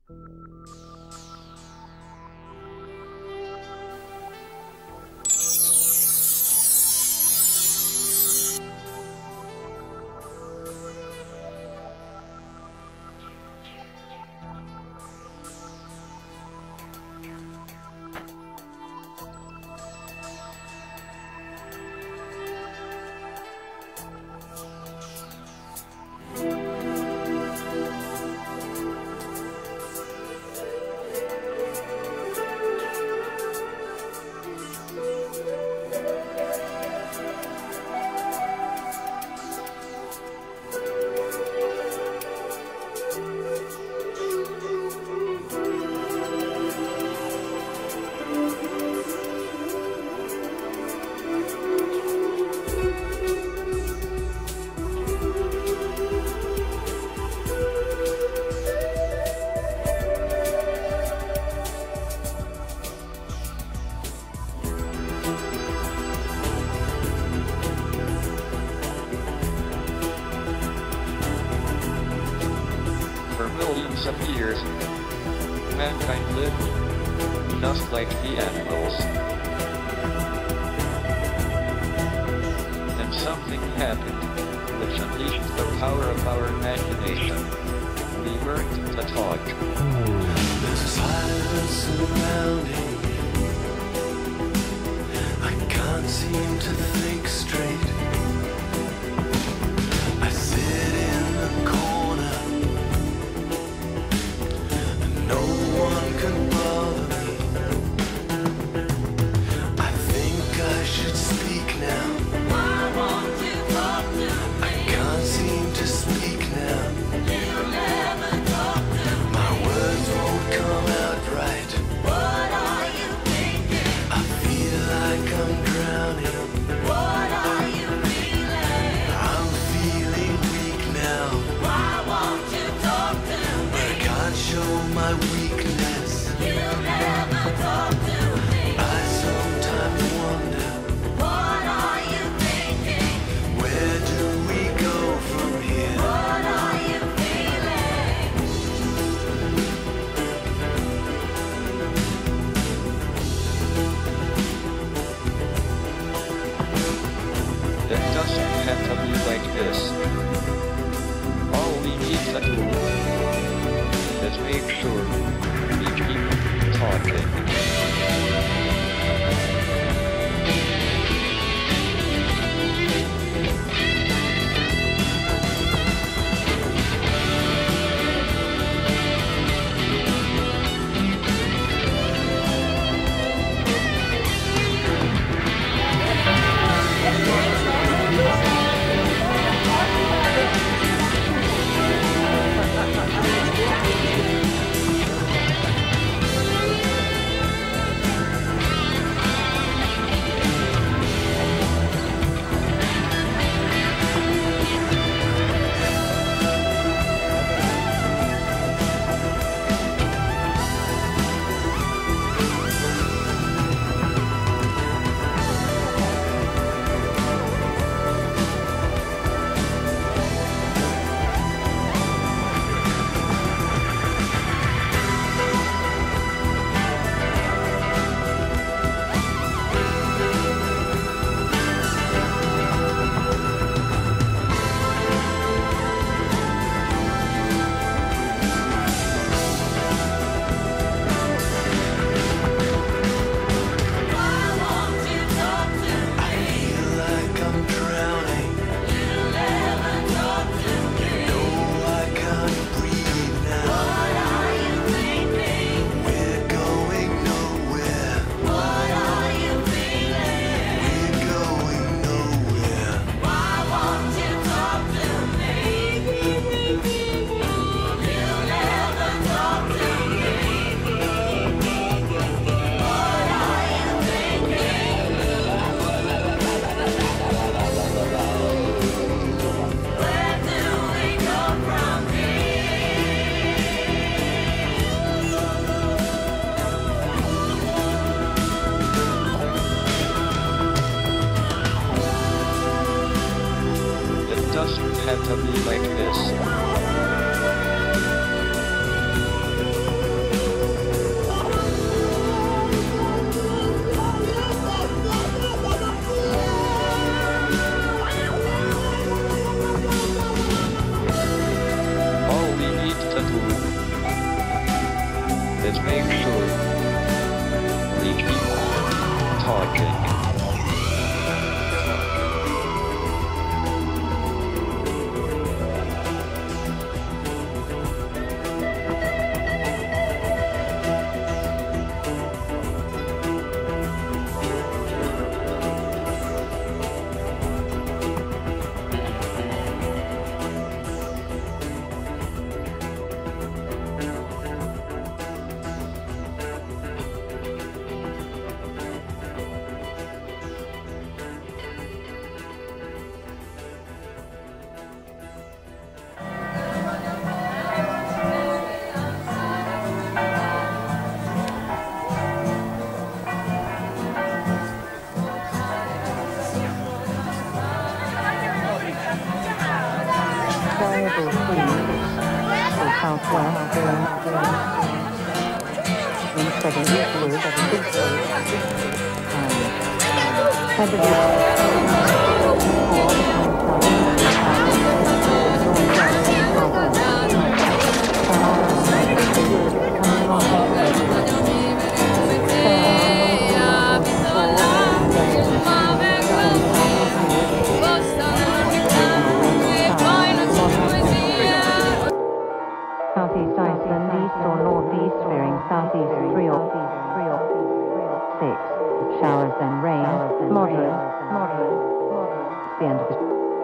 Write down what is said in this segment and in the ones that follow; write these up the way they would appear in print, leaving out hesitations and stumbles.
Millions of years, mankind lived just like the animals. Then something happened, which unleashed the power of our imagination. We learned to talk. There's a silence surrounding me. I can't seem to think straight. I sit in the corner. No one can bother me. I think I should speak now. Why won't you talk to me? I can't seem to speak now. You never talk to me. My words won't come out right. What are you thinking? I feel like I'm drowning. What are you feeling? I'm feeling weak now. Why won't you talk to me? I can't show my weakness. You never talk to me. I sometimes wonder, What are you thinking? where do we go from here? What are you feeling? It doesn't have to be like this. All we need to do is make sure we keep talking. Doesn't have to be like this. Let's make sure we keep talking. Variable speed for southwest in 7 eastward, Southeast Iceland, east or northeast, bearing southeast 3 or 6. Showers then rain, moderate. The end of the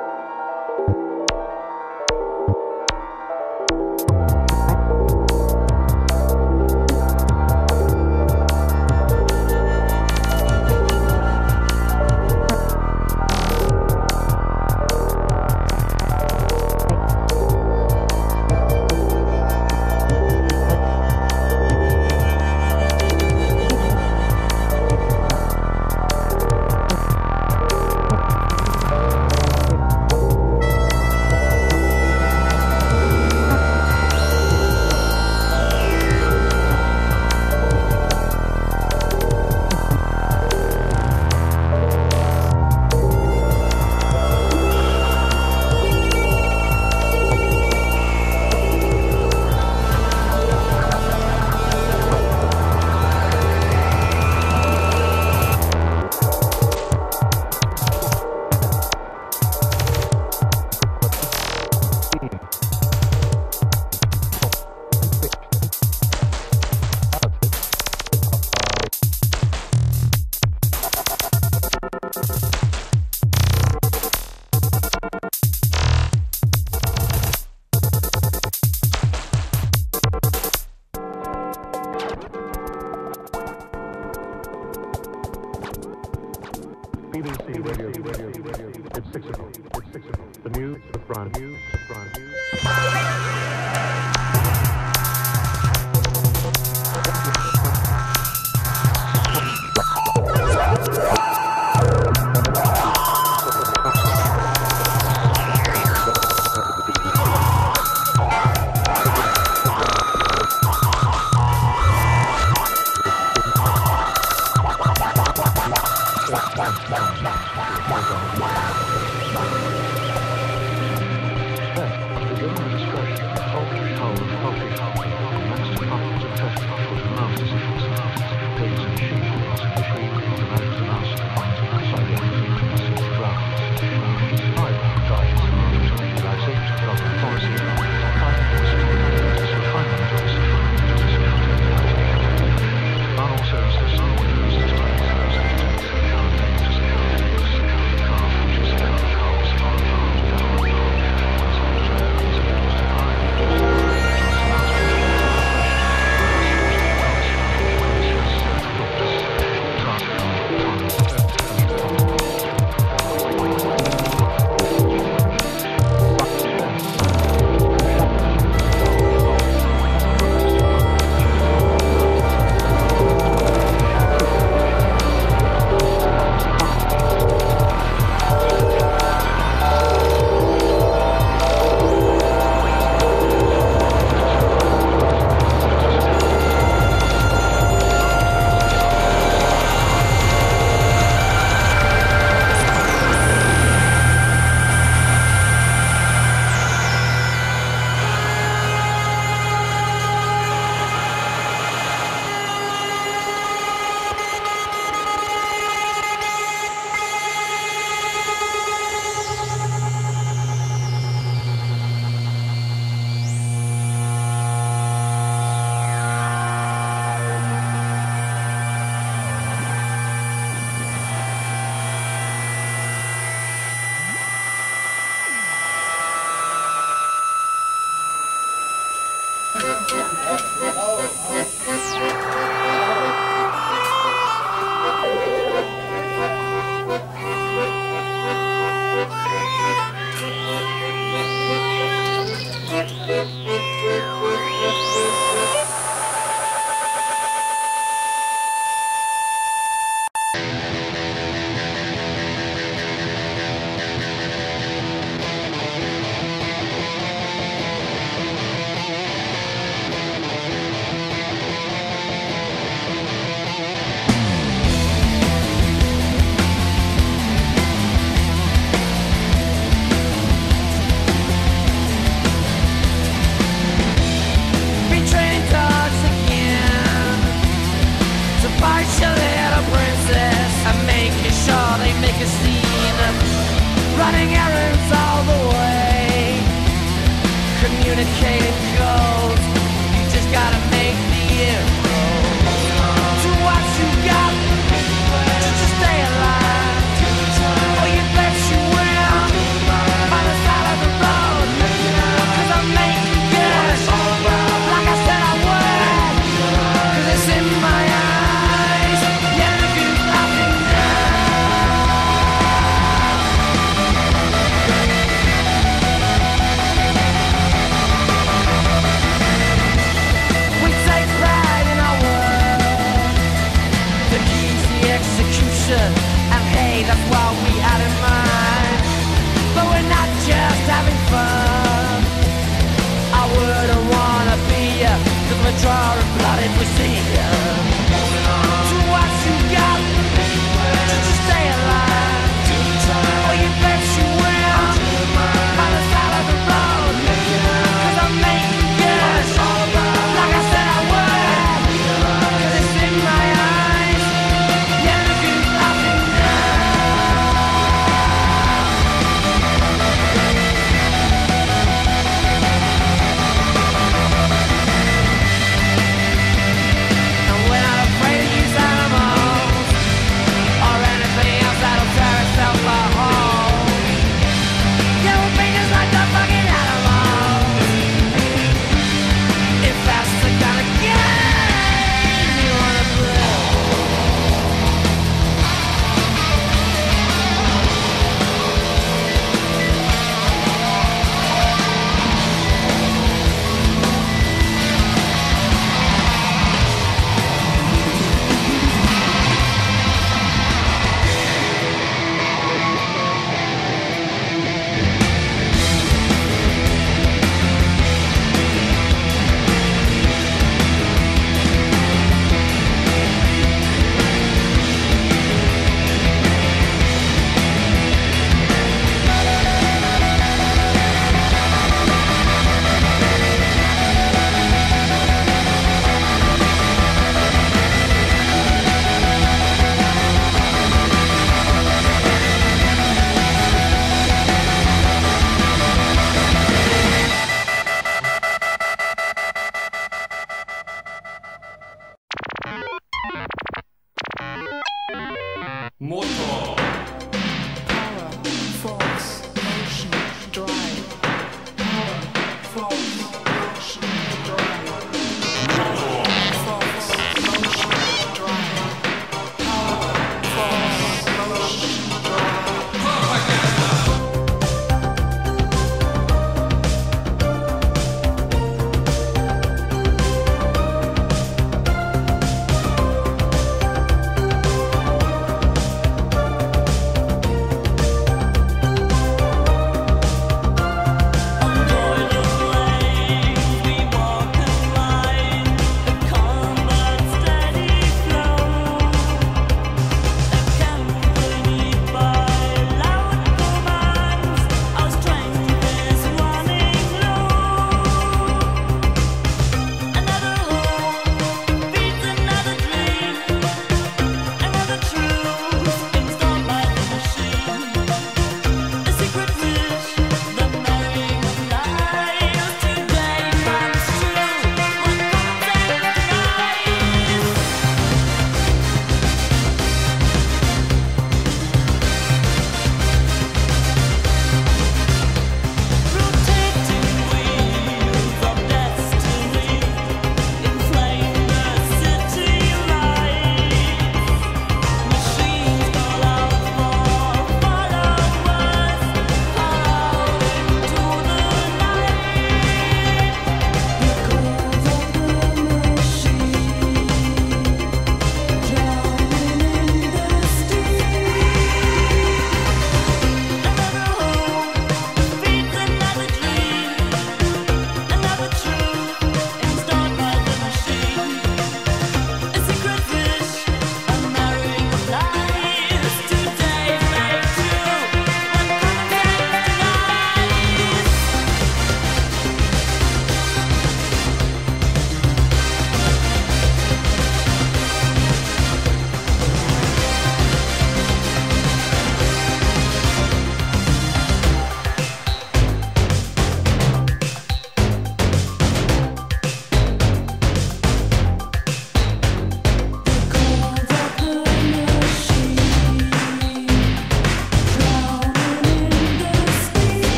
BBC Radio. It's 6 o'clock. The news, the front. Betraying dogs again to bite your little princess and making sure they make a scene. Running errands all the way, communicating codes. You just gotta make the inroads to what you got just to stay alive. Oh, you bet you will by the side of the road, 'cause I'm making cash like I said I would, 'cause it's in my eyes. Yeah, look who's laughing now. We take pride in our work, the key's the execution, and hey, that's what we had in mind. But we're not just having fun. I wouldn't wanna be ya, 'cause we're drawing blood if we see ya. To what you got, just to stay alive. Oh, you bet you will, by the side of the road, 'cause I'm making cash like I said I would, 'cause it's in my eyes. Yeah, look who's laughing now. And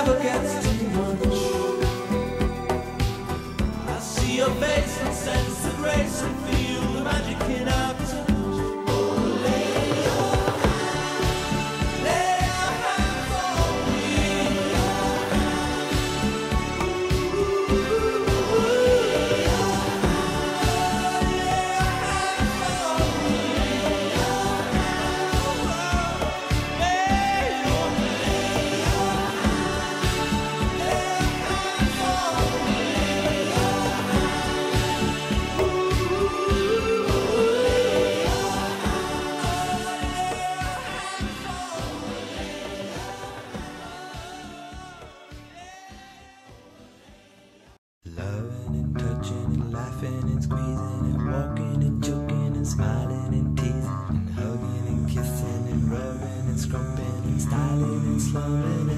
never gets too much. I see your face and sense the grace and feel the magic in our touch. Loving and touching and laughing and squeezing and walking and joking and smiling and teasing and hugging and kissing and rubbing and scrumping and styling and slumming